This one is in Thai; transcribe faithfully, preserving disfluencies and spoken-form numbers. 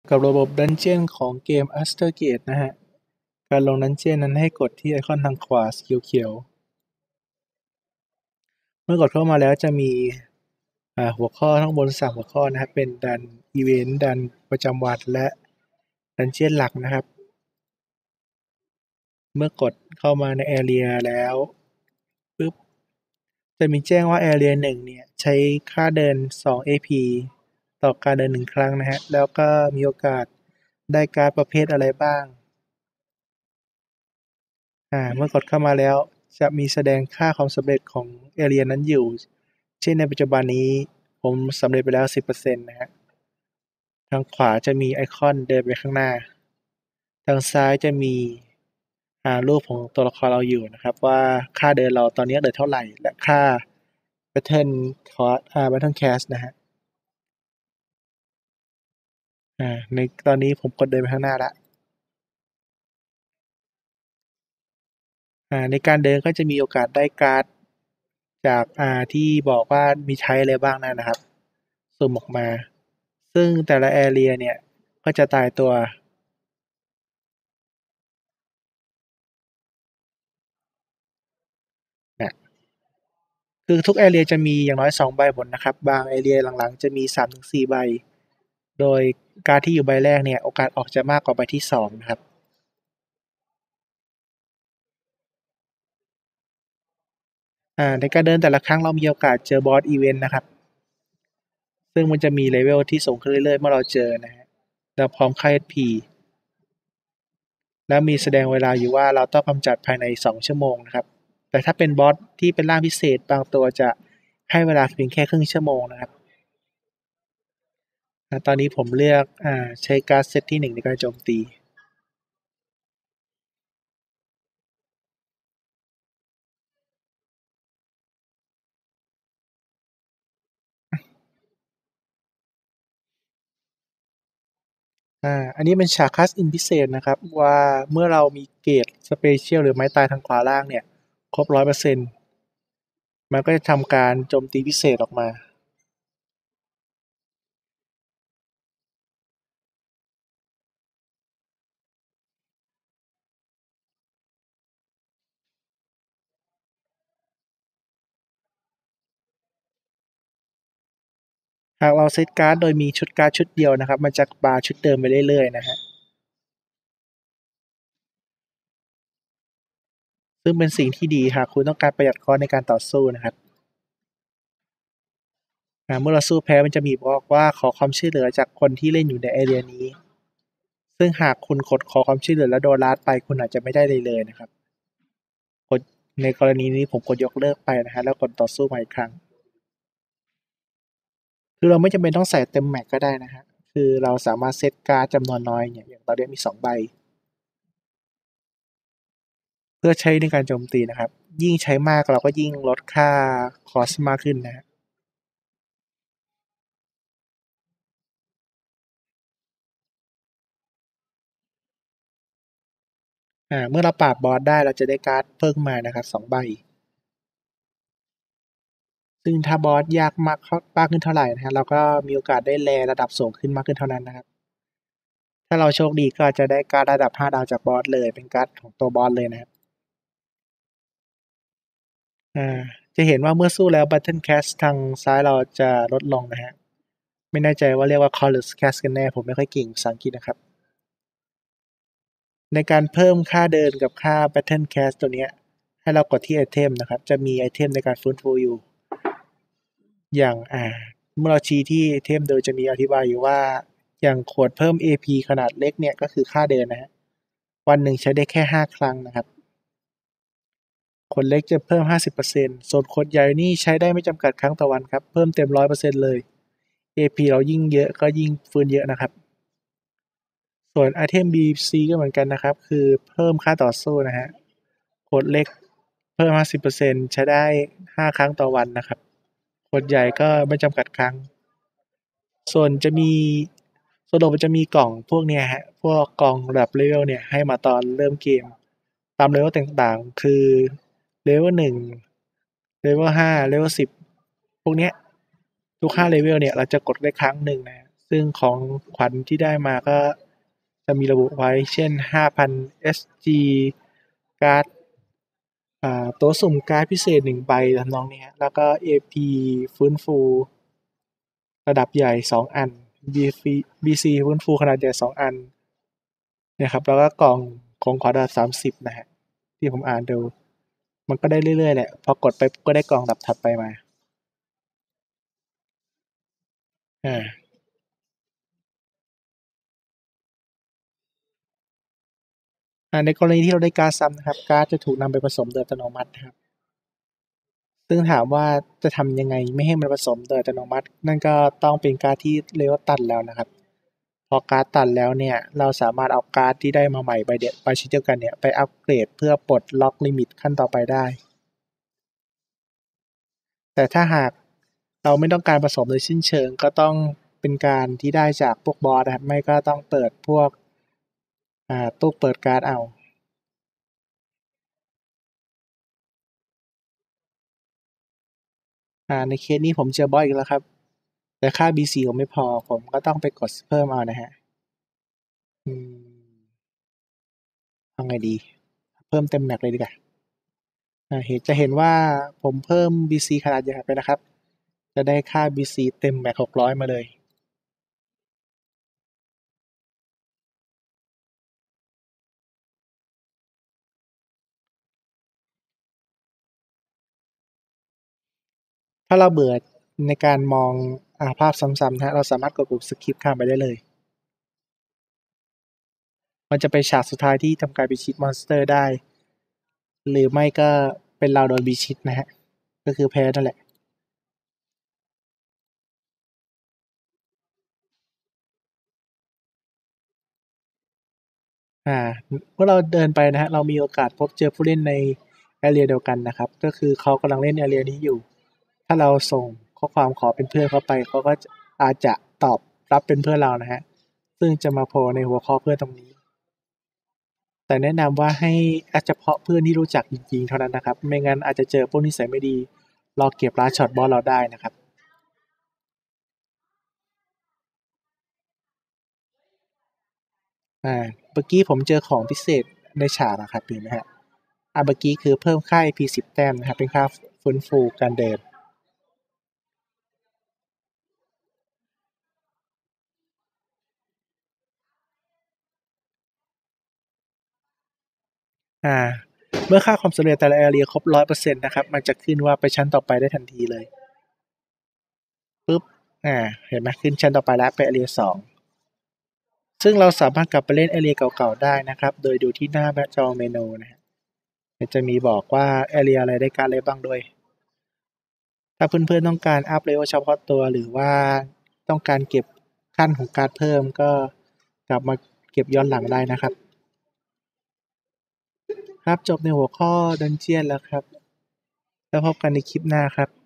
กับระบบดันเจียนของเกม Astergate นะฮะ การลงดันเจียนนั้นให้กดที่ไอคอนทางขวาสีเขียวๆเมื่อกดเข้ามาแล้วจะมีหัวข้อทั้งบนสามหัวข้อนะครับเป็นดันอีเวนต์ดันประจำวันและดันเจียนหลักนะครับเมื่อกดเข้ามาใน Area แล้วปึ๊บจะมีแจ้งว่า Area หนึ่งเนี่ยใช้ค่าเดินสอง เอ พี ต่อการเดินหนึ่งครั้งนะฮะแล้วก็มีโอกาสได้การ์ดประเภทอะไรบ้างอ่าเมื่อกดเข้ามาแล้วจะมีแสดงค่าความสำเร็จของ Area นั้นอยู่เช่นในปัจจุบันนี้ผมสำเร็จไปแล้ว สิบเปอร์เซ็นต์ นะฮะทางขวาจะมีไอคอนเดินไปข้างหน้าทางซ้ายจะมีรูปของตัวละครเราอยู่นะครับว่าค่าเดินเราตอนนี้เหลือเท่าไหร่และค่า Battle Cost อ่า Battle Cash นะฮะอ่าในตอนนี้ผมกดเดินไปข้างหน้าแล้วอ่าในการเดินก็จะมีโอกาสได้การ์ดจากอ่าที่บอกว่ามีใช้อะไรบ้างนะครับสุ่มออกมาซึ่งแต่ละแอเรียเนี่ยก็จะตายตัวนะคือทุกแอเรียจะมีอย่างน้อยสองใบบนนะครับบางแอเรียหลังๆจะมี สามถึงสี่ ใบโดยการที่อยู่ใบแรกเนี่ยโอกาสออกจะมากกว่าใบที่สองนะครับอ่าในการเดินแต่ละครั้งเรามีโอกาสเจอบอสอีเวนต์นะครับซึ่งมันจะมีเลเวลที่สูงขึ้นเรื่อยๆเมื่อเราเจอนะฮะแล้วพร้อมค่า เอช พี แล้วมีแสดงเวลาอยู่ว่าเราต้องกำจัดภายในสองชั่วโมงนะครับแต่ถ้าเป็นบอสที่เป็นร่างพิเศษบางตัวจะให้เวลาเพียงแค่ครึ่งชั่วโมงนะครับตอนนี้ผมเลือกอ่าใช้การ์ดเซตที่หนึ่งในการโจมตีอ่าอันนี้เป็นฉากคัสอินพิเศษนะครับว่าเมื่อเรามีเกรดสเปเชียลหรือไม้ตายทางขวาล่างเนี่ยครบ ร้อยเปอร์เซ็นต์ มันก็จะทำการโจมตีพิเศษออกมาหากเราเซตการ์ดโดยมีชุดการ์ดชุดเดียวนะครับมันจะบาร์ชุดเดิมไปเรื่อยๆนะฮะซึ่งเป็นสิ่งที่ดีหากคุณต้องการประหยัดคอสในการต่อสู้นะครับเมื่อเราสู้แพ้มันจะมีบอกว่าขอความช่วยเหลือจากคนที่เล่นอยู่ในแอเรียนี้ซึ่งหากคุณกดขอความช่วยเหลือแล้วโดนลัดไปคุณอาจจะไม่ได้เลยเลยนะครับกดในกรณีนี้ผมกดยกเลิกไปนะฮะแล้วกดต่อสู้ใหม่อีกครั้งคือเราไม่จำเป็นต้องใส่เต็มแม็กก็ได้นะฮะคือเราสามารถเซตการ์ดจำนวนน้อยเนี่ยอย่างตอนนี้มีสองใบเพื่อใช้ในการโจมตีนะครับยิ่งใช้มากเราก็ยิ่งลดค่าคอสมากขึ้นนะฮะอ่าเมื่อเราปราบบอสได้เราจะได้การ์ดเพิ่มมานะครับสองใบซึ่งถ้าบอสยากมากมากขึ้นเท่าไหร่นะฮะเราก็มีโอกาสได้แลระดับสูงขึ้นมากขึ้นเท่านั้นนะครับถ้าเราโชคดีก็อาจจะได้การ์ดระดับห้าดาวจากบอสเลยเป็นการ์ดของตัวบอสเลยนะครับอ่าจะเห็นว่าเมื่อสู้แล้ว Battle Cash ทางซ้ายเราจะลดลงนะฮะไม่แน่ใจว่าเรียกว่า Colors Cash กันแน่ผมไม่ค่อยเก่งภาษาอังกฤษนะครับในการเพิ่มค่าเดินกับค่า Battle Cash ตัวนี้ให้เรากดที่ไอเทมนะครับจะมีไอเทมในการฟื้นฟูอยู่อย่างอ่าเมื่อเราชี้ที่ไอเทมโดยจะมีอธิบายอยู่ว่าอย่างขวดเพิ่ม เอ พี ขนาดเล็กเนี่ยก็คือค่าเดินนะฮะวันหนึ่งใช้ได้แค่ห้าครั้งนะครับขวดเล็กจะเพิ่ม ห้าสิบเปอร์เซ็นต์ ส่วนขวดใหญ่นี่ใช้ได้ไม่จำกัดครั้งต่อวันครับเพิ่มเต็ม ร้อยเปอร์เซ็นต์ เลย เอ พี เรายิ่งเยอะก็ยิ่งฟื้นเยอะนะครับส่วนไอเทม บี ซี ก็เหมือนกันนะครับคือเพิ่มค่าต่อสู้นะฮะขวดเล็กเพิ่ม ห้าสิบเปอร์เซ็นต์ ใช้ได้ห้าครั้งต่อวันนะครับขวดใหญ่ก็ไม่จำกัดครั้งส่วนจะมีส่วนโดมันจะมีกล่องพวกเนี้ยฮะพวกกล่องระดับเลเวลเนี่ยให้มาตอนเริ่มเกมตามเลเวลต่างๆคือเลเวลหนึ่งเลเวลห้าเลเวลสิบพวกเนี้ยทุกห้าเลเวลเนี่ยเราจะกดได้ครั้งหนึ่งนะซึ่งของขวัญที่ได้มาก็จะมีระบุไว้เช่น ห้าพัน เอส จี การ์ดอ่าโต๊ะสุ่มการ์ดพิเศษหนึ่งใบทำนองนี้ฮะแล้วก็ เอ พี ฟื้นฟูระดับใหญ่สองอัน บี ซี บี ซี ฟื้นฟูขนาดใหญ่สองอันนะครับแล้วก็กล่องของขวัญระดับสามสิบนะฮะที่ผมอ่านดูมันก็ได้เรื่อยๆแหละพอกดไปก็ได้กล่องดับถัดไปมาอ่าอ่าในกรณีที่เราได้การ์ดซ้ำนะครับการ์ดจะถูกนำไปผสมโดยอัตโนมัตินะครับซึ่งถามว่าจะทำยังไงไม่ให้มันผสมโดยอัตโนมัตินั่นก็ต้องเป็นการ์ดที่เลเวลตันแล้วนะครับพอการ์ดตันแล้วเนี่ยเราสามารถเอาการ์ดที่ได้มาใหม่ใบเดียวใบชิ้นเดียวกันเนี่ยไปอัปเกรดเพื่อปลดล็อกลิมิตขั้นต่อไปได้แต่ถ้าหากเราไม่ต้องการผสมโดยสิ้นเชิงก็ต้องเป็นการที่ได้จากพวกบอสนะครับไม่ก็ต้องเปิดพวกอ่าตู้เปิดการ์ดเอาอ่าในเคสนี้ผมเจอบอสอีกแล้วครับแต่ค่า บี ซี ผมไม่พอผมก็ต้องไปกดเพิ่มเอานะฮะอืมเอาไงดีเพิ่มเต็มแม็กเลยดีกว่าอ่าเห็นจะเห็นว่าผมเพิ่ม บี ซี ขนาดใหญ่ไปนะครับจะได้ค่า บี ซี เต็มแม็กหกร้อยมาเลยถ้าเราเบื่อในการมองอาภาพซ้ำๆนะฮะเราสามารถกดปุ่มสคิปข้ามไปได้เลยมันจะไปฉากสุดท้ายที่ทำการพิชิตมอนสเตอร์ได้หรือไม่ก็เป็นเราโดนพิชิตนะฮะก็คือแพ้นั่นแหละอ่าเมื่อเราเดินไปนะฮะเรามีโอกาสพบเจอผู้เล่นในแอเรียเดียวกันนะครับก็คือเขากำลังเล่นแอเรียนี้อยู่ถ้าเราส่งข้อความขอเป็นเพื่อนเข้าไปเขาก็อาจจะตอบรับเป็นเพื่อนเรานะฮะซึ่งจะมาโผล่ในหัวข้อเพื่อนตรงนี้แต่แนะนำว่าให้แอดเฉพาะเพื่อนที่รู้จักจริงๆเท่านั้นนะครับไม่งั้นอาจจะเจอพวกนิสัยไม่ดีรอเก็บลัดช็อตบอสเราได้นะครับอ่าเมื่อกี้ผมเจอของพิเศษในฉากนะครับเห็นไหมฮะอ่าเมื่อกี้คือเพิ่มค่า เอ พี สิบแต้มนะครับเป็นค่าฟื้นฟูการเดินอ่าเมื่อค่าความสำเร็จแต่ละแอเรียครบร้อยเปอร์เซ็นต์นะครับมันจะขึ้นว่าไปชั้นต่อไปได้ทันทีเลยปุ๊บอ่าเห็นไหมขึ้นชั้นต่อไปแล้วไปแอเรียสองซึ่งเราสามารถกลับไปเล่นแอเรียเก่าๆได้นะครับโดยดูที่หน้าจอเมนูนะฮะจะมีบอกว่าแอเรียอะไรได้การอะไรบ้างด้วย ถ้าเพื่อนๆต้องการอัพเลเวลเฉพาะตัวหรือว่าต้องการเก็บขั้นของการ์ดเพิ่มก็กลับมาเก็บย้อนหลังได้นะครับครับจบในหัวข้อดันเจียนแล้วครับแล้วพบกันในคลิปหน้าครับ